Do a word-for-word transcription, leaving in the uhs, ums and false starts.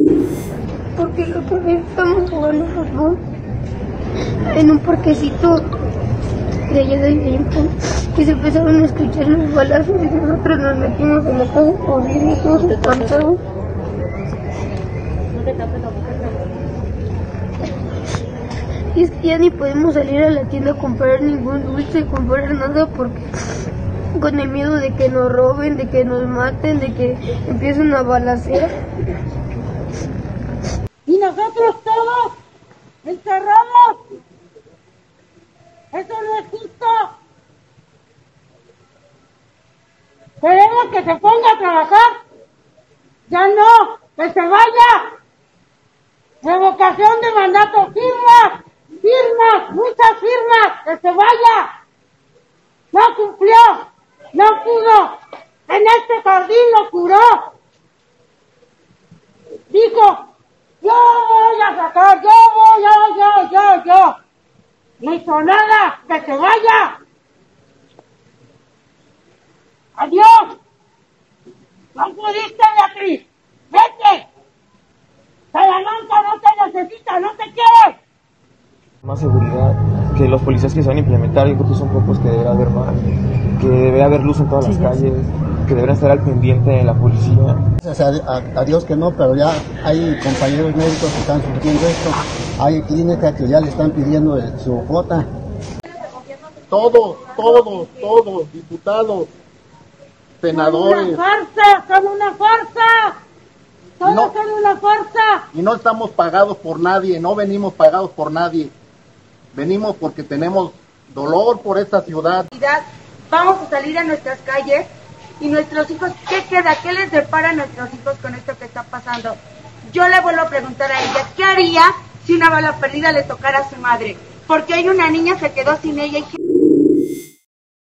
Porque la otra vez estamos jugando fútbol en un parquecito de allá de tiempo y se empezaron a escuchar los balazos y nosotros nos metimos en la casa corriendo todos espantados. Y es que ya ni podemos salir a la tienda a comprar ningún dulce, comprar nada porque con el miedo de que nos roben, de que nos maten, de que empiece una balacera. Y nosotros todos encerrados. Eso no es justo. Queremos que se ponga a trabajar. Ya no, que se vaya. Revocación de mandato, firmas, firmas, muchas firmas, que se vaya. No cumplió, no pudo. En este jardín lo curó. Dijo, yo voy a sacar, yo voy, yo, yo, yo, yo. No hizo nada, que se vaya. Adiós. No pudiste, Beatriz. Vete. Salamanca no te necesita, no te quiere. Más seguridad, que los policías que se van a implementar, yo creo que son pocos, que deberá haber más, que debe haber luz en todas las calles, que deberán estar al pendiente de la policía. Gracias a, a, a Dios que no, pero ya hay compañeros médicos que están sufriendo esto, hay clínicas que ya le están pidiendo el, su cuota. Todos, todos, todos, diputados, senadores. ¡Son una farsa! ¡Son una farsa! ¡Todos no, son una farsa! Y no estamos pagados por nadie, no venimos pagados por nadie. Venimos porque tenemos dolor por esta ciudad. Vamos a salir a nuestras calles y nuestros hijos, ¿qué queda? ¿Qué les depara a nuestros hijos con esto que está pasando? Yo le vuelvo a preguntar a ella, ¿qué haría si una bala perdida le tocara a su madre? Porque hay una niña que se quedó sin ella y...